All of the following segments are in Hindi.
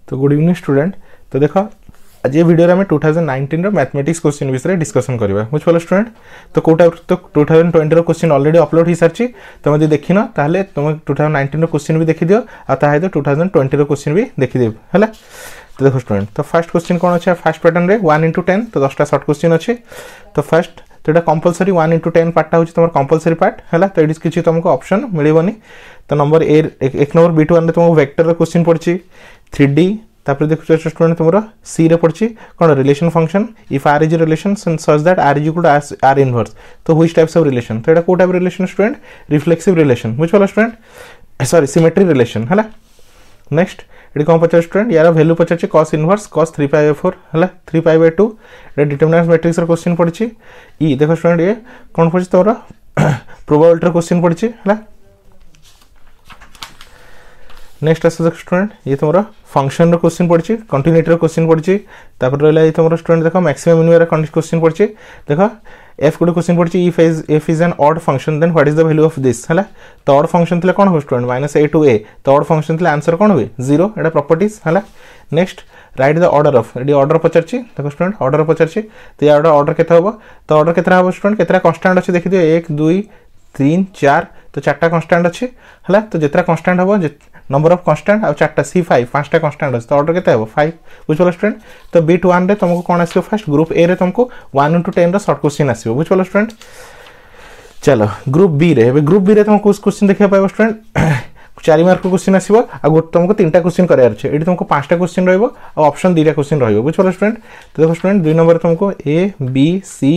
तो गुड इवनिंग स्टूडेंट। तो देख आज ये वीडियो में 2019 रो मैथमेटिक्स क्वेश्चन विषय डिस्कशन करबा बुझल स्टूडेंट। तो कोटा तो 2020 रो क्वेश्चन ऑलरेडी अपलोड हो सारची, तुम यदि देखिन ताहले तुम 2019 रो क्वेश्चन भी देखि दियो आ ताहे तो 2020 रो क्वेश्चन भी देखि देब हैला। तो देखो स्टूडेंट, तो फर्स्ट क्वेश्चन कोन अछि फर्स्ट पैटर्न रे 1 into 10, तो 10टा शॉर्ट क्वेश्चन अछि। तो फर्स्ट तो एटा कंपलसरी 1 into 10 पार्ट होछि तमर कंपलसरी पार्ट हैला। तो इडिस किछि तुमको ऑप्शन मिलिबोनी। तो नंबर ए एक नंबर B2 रे तुमको वेक्टर रो क्वेश्चन पड़छि 3D। तापर देखो स्टूडेंट तुमरा सी रे पड़छि कोन relation function if r is relation such that r is equal to r inverse. तो व्हिच टाइप्स ऑफ रिलेशन, तो एटा को type relation student reflexive relation बुझलो स्टूडेंट, सॉरी सिमेट्री रिलेशन हैला। नेक्स्ट एडी कोन पचार स्टूडेंट यार वैल्यू पचार cos इनवर्स cos 3π/4 हैला 3π/2। एटा डिटरमिनेंट मैट्रिक्स रो क्वेश्चन पड़छि ई। देखो स्टूडेंट ये कोन पड़छि तोरा प्रोबेबिलिटी रो क्वेश्चन पड़छि हैला। नेक्स्ट आस स्टूडेंट ये तुम फंक्शन रो क्वेश्चन पड़छि कंटिन्यूटी रो क्वेश्चन पड़छि। तापर रहला ये तुम स्टूडेंट देखो मैक्सिमम मिनिमम रो क्वेश्चन पड़छि। देखो f गुड क्वेश्चन पड़छि if is an odd function then what is the value of this हैला। तो ऑड फंक्शन थले कोन हो स्टूडेंट -a to a, तो ऑड फंक्शन थले आंसर कोन होबे 0। एटा प्रॉपर्टीज हैला। Next write the order of, एडी ऑर्डर पचारछि देखो स्टूडेंट ऑर्डर पचारछि। तो या ऑर्डर केते होबो, तो ऑर्डर केते होबो स्टूडेंट केतेरा कांस्टेंट अछि देखि दियो 1 2 3 4, तो चारटा कांस्टेंट अछि हैला। तो जेतरा कांस्टेंट होबो नंबर ऑफ कांस्टेंट आ चारटा C5 पांचटा कांस्टेंट अछि, तो ऑर्डर केते होबो 5 बुझलो स्टूडेंट। तो B1 रे तुमको कोन आसीबो फर्स्ट ग्रुप ए रे तुमको 1 into 10 रो शॉर्ट क्वेश्चन आसीबो बुझलो स्टूडेंट। चलो ग्रुप बी रे, ग्रुप बी रे तुमको कुछ क्वेश्चन देखिया पाबो स्टूडेंट 4 मार्क को क्वेश्चन आसीबो आ तुमको 3टा क्वेश्चन करार छै। एडी तुमको 5टा क्वेश्चन रहइबो आ ऑप्शन 2टा क्वेश्चन रहइबो बुझलो स्टूडेंट। तो देखो स्टूडेंट 2 नंबर तुमको A B C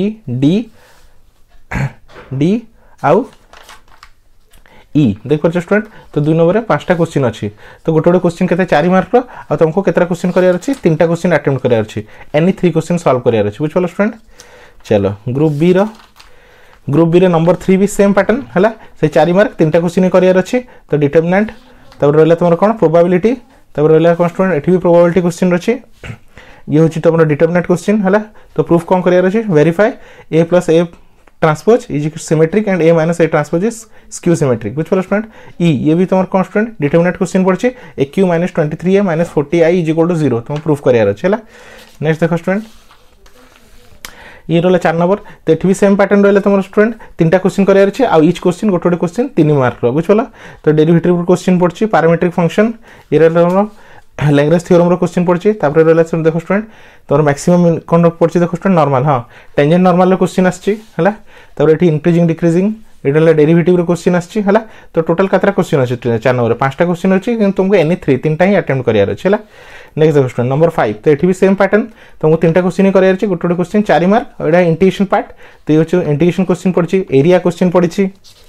D आउ ई देखो स्टूडेंट। तो 2 नंबर रे 5टा क्वेश्चन अछि, तो गोटे क्वेश्चन केते 4 मार्क रो आ तुमको केतरा क्वेश्चन करार अछि 3टा क्वेश्चन अटेम्प्ट करार अछि, एनी 3 क्वेश्चन सॉल्व करार अछि बुझलो स्टूडेंट। चलो ग्रुप बी रे नंबर 3 भी सेम पैटर्न हैला, से 4 मार्क 3टा क्वेश्चन करार अछि। तो डिटरमिनेंट तब रहला तुमर कोन प्रोबेबिलिटी, तब रहला कोन स्टूडेंट एठी भी प्रोबेबिलिटी क्वेश्चन अछि। ये होछि तुमर डिटरमिनेंट क्वेश्चन हैला। तो प्रूफ कोन करार अछि verify a + a transpose is symmetric and a - a transpose is skew symmetric बुझलो स्टूडेंट। ई ये भी तुमर कांस्टेंट डिटरमिनेंट क्वेश्चन पड़छि aq - 23a - 40i is equal to 0, तुम प्रूफ करार अछि हैला। नेक्स्ट देखो स्टूडेंट ये रहला 4 नंबर। तो एठी भी सेम पैटर्न रहला तुमर स्टूडेंट 3टा क्वेश्चन करार अछि आ ईच क्वेश्चन गोटे क्वेश्चन 3 मार्क रो बुझलो। तो डेरिवेटिव क्वेश्चन पड़छि पैरामीट्रिक फंक्शन, ये रहला लैग्रेंज थ्योरम रो क्वेश्चन पड़छि। तापर रहला देखो स्टूडेंट तोर मैक्सिमम कोन पड़छि देखो स्टूडेंट नॉर्मल, हां टेंजेंट नॉर्मल रो क्वेश्चन आछि हैला। तापर एठी इंक्रीजिंग डिक्रीजिंग एडला डेरिवेटिव रो क्वेश्चन आछि हैला। तो टोटल कतरा क्वेश्चन अछि 4 नंबर 5टा क्वेश्चन अछि, किंतु तुमको एनी 3टा ही अटेम्प्ट करियार अछि हैला। नेक्स्ट देखो स्टूडेंट नंबर 5, तो एठी भी सेम पैटर्न तुमको 3टा क्वेश्चन ही करियार अछि, गोटे क्वेश्चन 4 मार्क। एडा इंटीग्रेशन पार्ट, तो ये छ इंटीग्रेशन क्वेश्चन पड़छि, एरिया क्वेश्चन पड़छि।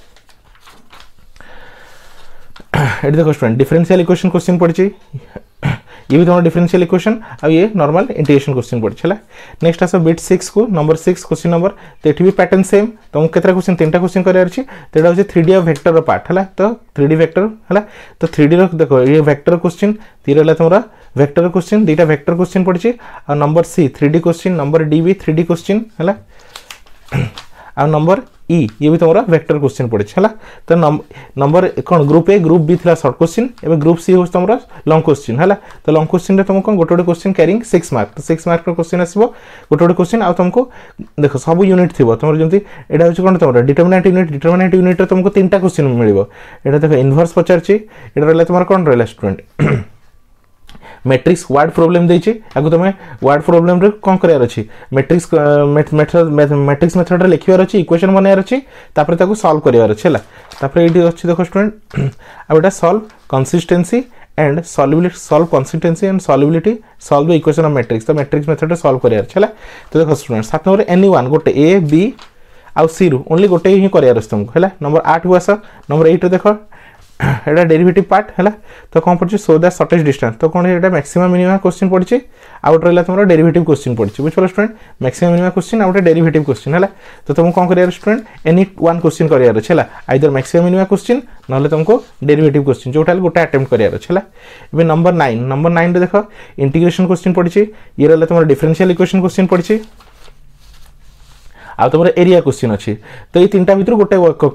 एठी देखो स्टूडेंट डिफरेंशियल इक्वेशन क्वेश्चन पड़छि, ये भी तुम्हारा डिफरेंशियल इक्वेशन और ये नॉर्मल इंटीग्रेशन क्वेश्चन पड़छला। नेक्स्ट आसो बिट 6 को नंबर 6 क्वेश्चन नंबर। तो एठी भी पैटर्न सेम, तुमको केतरा क्वेश्चन 3टा क्वेश्चन करार अछि। तो एटा होछि 3D of vector row part हैला। तो 3D वेक्टर हैला। तो 3D रो देखो ये वेक्टर क्वेश्चन तीरला तुम्हारा वेक्टर क्वेश्चन 2टा वेक्टर क्वेश्चन पड़छि और number C 3D question, number D भी 3D क्वेश्चन हैला। और नंबर ई ये भी तुम्हारा वेक्टर क्वेश्चन पड़छि हैला। तो नंबर कोन ग्रुप ए ग्रुप बी थिला शॉर्ट क्वेश्चन, एबे ग्रुप सी हो तुम्हारा लॉन्ग क्वेश्चन हैला। तो लॉन्ग क्वेश्चन रे तुमको गोटे क्वेश्चन कैरिंग 6 मार्क, तो 6 मार्क रो क्वेश्चन आसीबो गोटे क्वेश्चन आ तुमको देखो सब यूनिट थिबो तुमर जेंति एडा होछि कोन तुम्हारा डिटरमिनेंट यूनिट रे तुमको 3टा क्वेश्चन मिलिबो। एडा देखो इनवर्स पचारछि, एडा रहला तुम्हारा कोन रहला स्टूडेंट मैट्रिक्स वर्ड प्रॉब्लम देछि। आगु तमे वर्ड प्रॉब्लम रे कोन करार अछि मैट्रिक्स मेथड रे लिखियार अछि, इक्वेशन बनायार अछि, तापर ताको सॉल्व करियार अछि हैला। तापर एडी अछि देखो स्टूडेंट आ बेटा solve consistency and solubility, solve consistency and solubility, solve the equation of matrix. तो मैट्रिक्स मेथड रे सॉल्व करियार अछि हैला। तो देखो स्टूडेंट 7 नंबर एनी वन गोटे ए बी आ सी रु ओनली गोटे ही करियार अछि तुमको हैला। नंबर 8 को आस, नंबर 8 रे देखो एटा डेरिवेटिव पार्ट हैला। तो कोन पड़छि सो दैट शॉर्टेस्ट डिस्टेंस, तो कोन एटा मैक्सिमम मिनिमम क्वेश्चन पड़छि आउट रहला तुमरा डेरिवेटिव क्वेश्चन पड़छि बुझलो student. Maximum minimum question out derivative question हैला। तो तुमको कोन करियार स्टूडेंट एनी वन क्वेश्चन करियार अछि हैला, आइदर मैक्सिमम मिनिमम क्वेश्चन नले तुमको डेरिवेटिव क्वेश्चन जोटा गोटे अटेम्प्ट करियार अछि हैला। एबे नंबर 9 रे देखो इंटीग्रेशन क्वेश्चन पड़छि, ये रहला तुमरा डिफरेंशियल इक्वेशन क्वेश्चन पड़छि आ तुमरा एरिया क्वेश्चन अछि। तो ये 3टा भीतर गोटे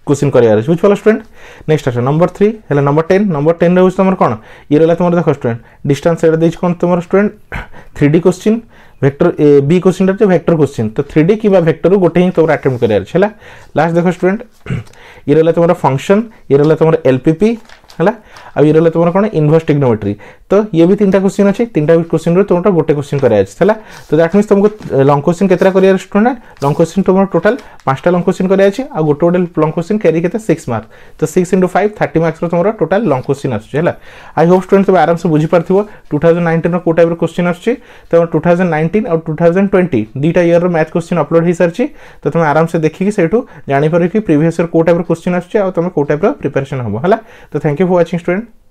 क्वेश्चन करार बुझ पाल स्टूडेंट नेक्स्ट आस नंबर 3 है नंबर 10 रोज तुम कौन ये रहा तुम देख स्टूडेंट डिस्टेंस एटा कौन तुम student 3D question vector B question vector question तो 3D कि वेक्टर गोटे ही तुम अटेम्प्ट करार लास्ट देख स्टूडेंट ये रहा तुम फंक्शन ये रहा तुम एलपीपी है आ ये रहा तुम कौन इनवर्स ट्रिग्नोमेट्री तो ये भी 3टा क्वेश्चन अच्छे 3टा क्वेश्चन तुम गोटे क्वेश्चन करार तो दैट मीन्स तुमको लॉन्ग क्वेश्चन केतरा करार स्टूडेंट लॉन्ग क्वेश्चन तुम टोटल 5टा लॉन्ग क्वेश्चन करार आ गोटे गोटे लॉन्ग क्वेश्चन कैरी के 6 मार्क तो 6 × 5 30 मार्क्स तुम टोटल लॉन्ग क्वेश्चन आसुच्छे आई होप स्टूडेंट तुम आराम से बुझी पार्थिबो 2019 को टाइप क्वेश्चन आसुच्छे तो 2019 और 2020 दुईटा ईयर रो मैथ क्वेश्चन अपलोड हो सारी तो तुम आराम से देखिए सेठू जानि पार कि प्रीवियस ईयर को टाइप क्वेश्चन आसुच्छे आ तुम को टाइप प्रिपरेशन हम है तो thank you for watching student.